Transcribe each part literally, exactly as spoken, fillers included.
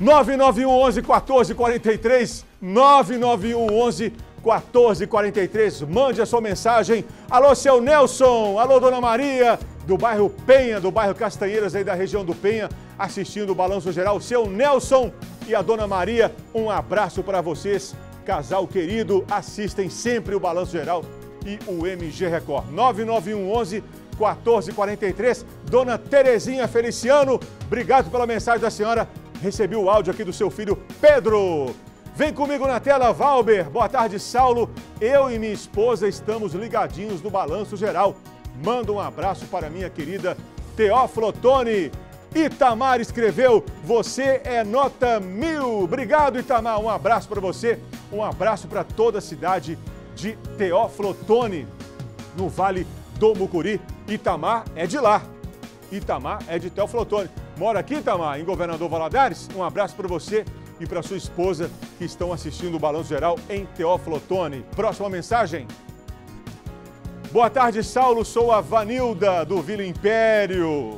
nove nove um onze, quatorze quarenta e três, nove nove um onze, quatorze quarenta e três. Mande a sua mensagem. Alô, seu Nelson. Alô, Dona Maria, do bairro Penha, do bairro Castanheiras, aí da região do Penha, assistindo o Balanço Geral. Seu Nelson e a Dona Maria, um abraço para vocês. Casal querido, assistem sempre o Balanço Geral e o M G Record. nove nove um onze, quatorze quarenta e três. Dona Terezinha Feliciano, obrigado pela mensagem da senhora. Recebi o áudio aqui do seu filho Pedro. Vem comigo na tela, Valber. Boa tarde, Saulo. Eu e minha esposa estamos ligadinhos no Balanço Geral. Manda um abraço para minha querida Teófilo Otoni. Itamar escreveu, você é nota mil. Obrigado, Itamar. Um abraço para você. Um abraço para toda a cidade de Teófilo Otoni, no Vale do Mucuri. Itamar é de lá. Itamar é de Teófilo Otoni. Mora aqui, Itamar, em Governador Valadares. Um abraço para você e para sua esposa que estão assistindo o Balanço Geral em Teófilo Otoni. Próxima mensagem. Boa tarde, Saulo. Sou a Vanilda, do Vila Império.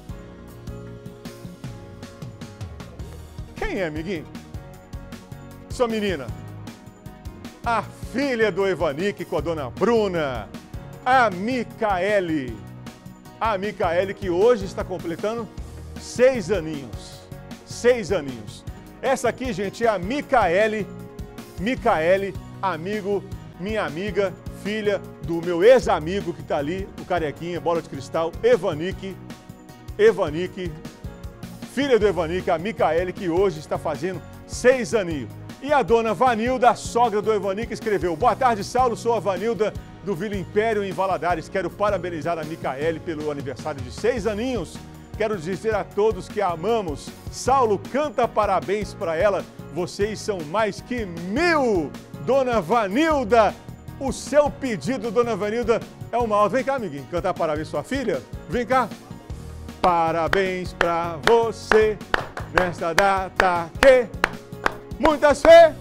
Quem é, amiguinho? Sua menina. A filha do Evanique com a dona Bruna. A Micaele. A Micaele que hoje está completando seis aninhos. Seis aninhos. Essa aqui, gente, é a Micaele. Micaele, amigo, minha amiga, filha do meu ex-amigo que está ali, o carequinha, bola de cristal, Evanique. Evanique, filha do Evanique, a Micaele, que hoje está fazendo seis aninhos. E a dona Vanilda, a sogra do Evanique, escreveu, boa tarde, Saulo, sou a Vanilda do Vila Império em Valadares. Quero parabenizar a Micaele pelo aniversário de seis aninhos. Quero dizer a todos que a amamos. Saulo, canta parabéns para ela. Vocês são mais que mil. Dona Vanilda, o seu pedido, Dona Vanilda, é uma aula. Vem cá, amiguinho, cantar parabéns sua filha. Vem cá. Parabéns para você nesta data que muitas fé.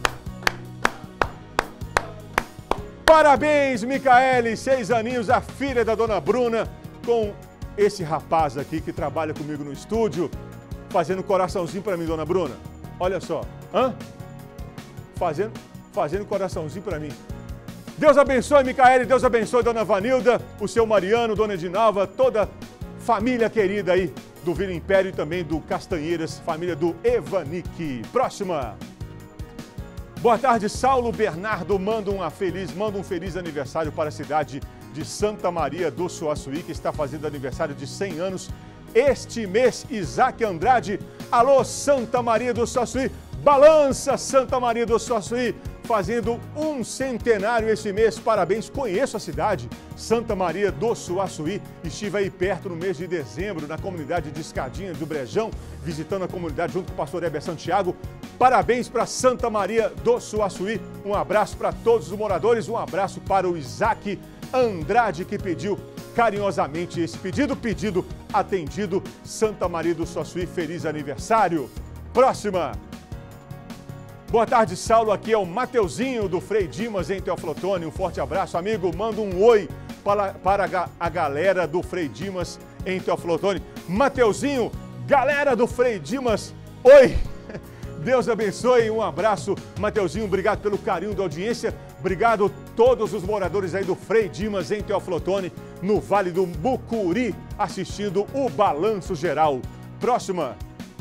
Parabéns, Micaele, seis aninhos, a filha da Dona Bruna, com esse rapaz aqui que trabalha comigo no estúdio, fazendo coraçãozinho para mim, Dona Bruna. Olha só, hã? Fazendo, fazendo coraçãozinho para mim. Deus abençoe, Micaele, Deus abençoe, Dona Vanilda, o seu Mariano, Dona Edinalva, toda a família querida aí do Vila Império e também do Castanheiras, família do Evanique. Próxima. Boa tarde, Saulo. Bernardo manda, uma feliz, manda um feliz aniversário para a cidade de Santa Maria do Suaçuí, que está fazendo aniversário de cem anos este mês. Isaac Andrade, alô, Santa Maria do Suaçuí, balança Santa Maria do Suaçuí, fazendo um centenário esse mês. Parabéns, conheço a cidade, Santa Maria do Suaçuí. Estive aí perto no mês de dezembro, na comunidade de Escadinha do Brejão, visitando a comunidade junto com o pastor Heber Santiago. Parabéns para Santa Maria do Suaçuí. Um abraço para todos os moradores, um abraço para o Isaac Andrade, que pediu carinhosamente esse pedido, pedido atendido. Santa Maria do Suaçuí, feliz aniversário. Próxima. Boa tarde, Saulo. Aqui é o Mateuzinho do Frei Dimas, em Teófilo Otoni. Um forte abraço, amigo. Manda um oi para, para a galera do Frei Dimas, em Teófilo Otoni. Mateuzinho, galera do Frei Dimas, oi! Deus abençoe, um abraço, Mateuzinho, obrigado pelo carinho da audiência, obrigado a todos os moradores aí do Frei Dimas, em Teófilo Otoni, no Vale do Mucuri, assistindo o Balanço Geral. Próxima.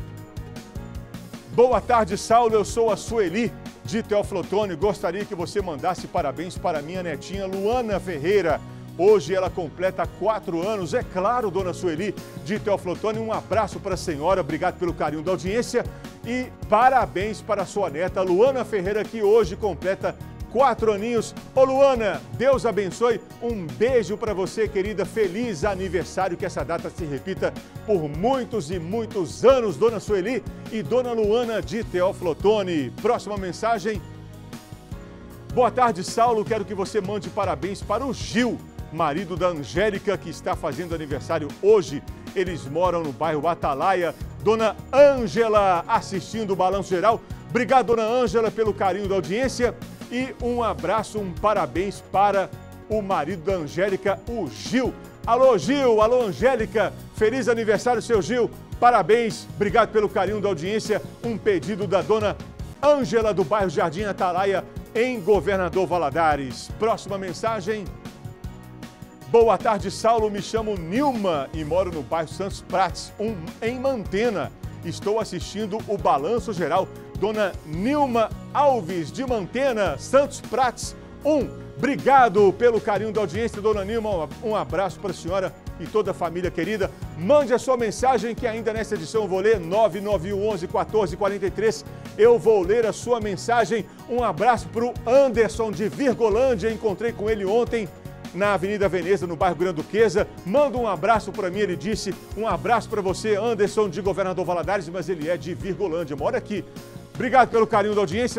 Boa tarde, Saulo, eu sou a Sueli, de Teófilo Otoni, gostaria que você mandasse parabéns para minha netinha Luana Ferreira. Hoje ela completa quatro anos, é claro, dona Sueli, de Teófilo Otoni. Um abraço para a senhora, obrigado pelo carinho da audiência e parabéns para a sua neta Luana Ferreira, que hoje completa quatro aninhos. Ô Luana, Deus abençoe, um beijo para você, querida, feliz aniversário, que essa data se repita por muitos e muitos anos, dona Sueli e dona Luana de Teófilo Otoni. Próxima mensagem. Boa tarde, Saulo, quero que você mande parabéns para o Gil, marido da Angélica, que está fazendo aniversário hoje. Eles moram no bairro Atalaia. Dona Ângela, assistindo o Balanço Geral. Obrigado, dona Ângela, pelo carinho da audiência. E um abraço, um parabéns para o marido da Angélica, o Gil. Alô, Gil, alô, Angélica. Feliz aniversário, seu Gil. Parabéns, obrigado pelo carinho da audiência. Um pedido da dona Ângela, do bairro Jardim Atalaia, em Governador Valadares. Próxima mensagem. Boa tarde, Saulo. Me chamo Nilma e moro no bairro Santos Prates, um, em Mantena. Estou assistindo o Balanço Geral. Dona Nilma Alves, de Mantena, Santos Prates, um. Obrigado pelo carinho da audiência, dona Nilma. Um abraço para a senhora e toda a família querida. Mande a sua mensagem que ainda nessa edição eu vou ler, nove nove um, onze, quatorze, quarenta e três. Eu vou ler a sua mensagem. Um abraço para o Anderson de Virgolândia. Encontrei com ele ontem na Avenida Veneza, no bairro Grande Duquesa. Manda um abraço para mim, ele disse. Um abraço para você, Anderson, de Governador Valadares, mas ele é de Virgolândia, mora aqui. Obrigado pelo carinho da audiência.